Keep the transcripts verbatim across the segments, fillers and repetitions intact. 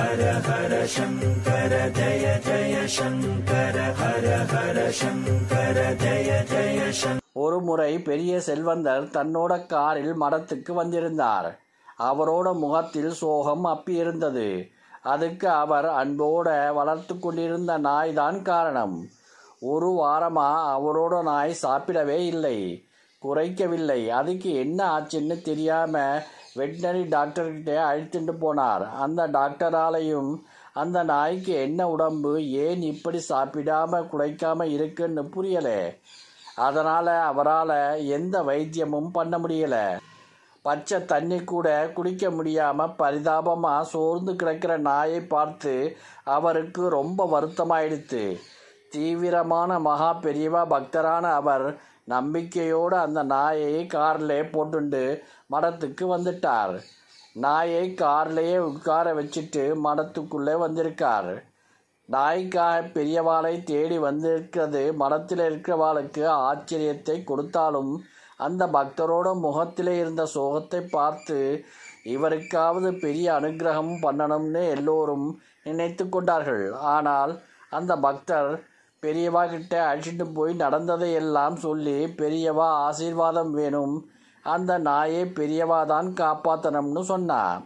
ஹர ஹர சங்கர ஜய ஜய சங்கர ஹர ஹர சங்கர ஜய ஜய சங்கர. ஒரு முறை பெரிய செல்வந்தர் தன்னோட காரில் மடத்துக்கு வந்திருந்தார். அவரோட முகத்தில் சோகம் அப்பியிருந்தது. அதுக்கு அவர் அன்போட வளர்த்து கொண்டிருந்த நாய் தான் காரணம். ஒரு வாரமா அவரோட நாய் சாப்பிடவே இல்லை, குறைக்கவில்லை. அதுக்கு என்ன ஆச்சுன்னு தெரியாம வெட்டினரி டாக்டர்கிட்ட அழைத்துட்டு போனார். அந்த டாக்டராலையும் அந்த நாய்க்கு என்ன உடம்பு, ஏன் இப்படி சாப்பிடாம குறைக்காம இருக்குன்னு புரியல. அதனால அவரால் எந்த வைத்தியமும் பண்ண முடியல. பச்சை தண்ணி கூட குடிக்க முடியாம பரிதாபமா சோர்ந்து கிடக்கிற நாயை பார்த்து அவருக்கு ரொம்ப வருத்தமாயிடுத்து. தீவிரமான மகா பெரியவா பக்தரான அவர் நம்பிக்கையோடு அந்த நாயை கார்லே போட்டுண்டு மடத்துக்கு வந்துட்டார். நாயை கார்லேயே உட்கார வச்சுட்டு மடத்துக்குள்ளே வந்திருக்கார். நாய்க்காக பெரியவாளை தேடி வந்திருக்கிறது மடத்தில் இருக்கிறவாளுக்கு ஆச்சரியத்தை கொடுத்தாலும் அந்த பக்தரோட முகத்திலே இருந்த சோகத்தை பார்த்து இவருக்காவது பெரிய அனுகிரகம் பண்ணணும்னு எல்லோரும் நினைத்து கொண்டார்கள். ஆனால் அந்த பக்தர் பெரியவா கிட்ட அழைச்சிட்டு போய் நடந்ததை எல்லாம் சொல்லி, பெரியவா ஆசீர்வாதம் வேணும், அந்த நாயை பெரியவா தான் காப்பாற்றணும்னு சொன்னார்.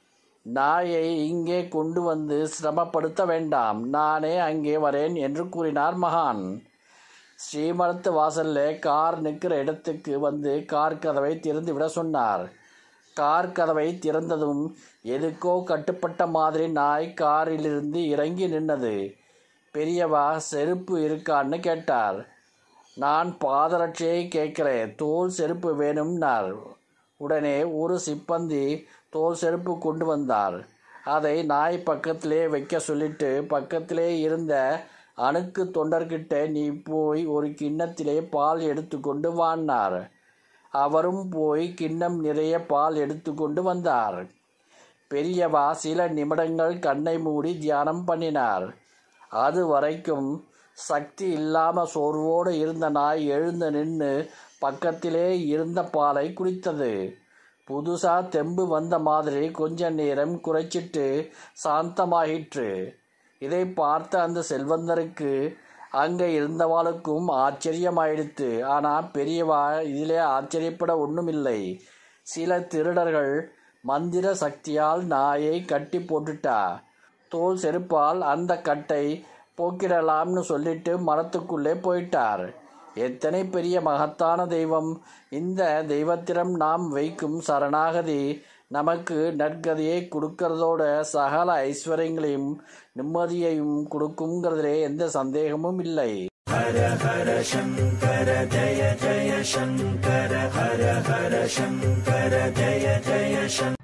நாயை இங்கே கொண்டு வந்து சிரமப்படுத்த வேண்டாம், நானே அங்கே வரேன் என்று கூறினார் மகான். ஸ்ரீமடத்து வாசல்ல கார் நிற்கிற இடத்துக்கு வந்து கார் கதவை திறந்து விட சொன்னார். கார் கதவை திறந்ததும் எதுக்கோ கட்டுப்பட்ட மாதிரி நாய் காரிலிருந்து இறங்கி நின்னது. பெரியவா செருப்பு இருக்கான்னு கேட்டார். நான் பாதரட்சையை கேட்கிறேன், தோல் செருப்பு வேணும்னார். உடனே ஒரு சிப்பந்தி தோல் செருப்பு கொண்டு வந்தார். அதை நாய் பக்கத்திலே வைக்க சொல்லிட்டு பக்கத்திலே இருந்த அணுக்கு தொண்டர்கிட்ட நீ போய் ஒரு கிண்ணத்திலே பால் எடுத்து கொண்டு வான்னார். அவரும் போய் கிண்ணம் நிறைய பால் எடுத்து கொண்டு வந்தார். பெரியவா சில நிமிடங்கள் கண்ணை மூடி தியானம் பண்ணினார். அது வரைக்கும் சக்தி இல்லாம சோர்வோடு இருந்த நாய் எழுந்து நின்று பக்கத்திலே இருந்த பாலை குடித்தது. புதுசா தெம்பு வந்த மாதிரி கொஞ்ச நேரம் குறைச்சிட்டு சாந்தமாயிற்று. இதை பார்த்த அந்த செல்வந்தருக்கு அங்கே இருந்தவாளுக்கும் ஆச்சரியமாயிடுத்து. ஆனால் பெரியவா இதிலே ஆச்சரியப்பட ஒன்றுமில்லை. சில திருடர்கள் மந்திர சக்தியால் நாயை கட்டி போட்டுட்டா. தோல் செருப்பால் அந்த கட்டை போக்கிடலாம்னு சொல்லிட்டு மரத்துக்குள்ளே போயிட்டார். எத்தனை பெரிய மகத்தான தெய்வம்! இந்த தெய்வத்திடம் நாம் வைக்கும் சரணாகதி நமக்கு நற்கதியை கொடுக்கறதோட சகல ஐஸ்வர்யங்களையும் நிம்மதியையும் கொடுக்குங்கிறதுலே எந்த சந்தேகமும் இல்லை. ஹர ஹர சங்கர ஜய ஜய சங்கர ஹர ஹர சங்கர ஜய ஜய சங்கர.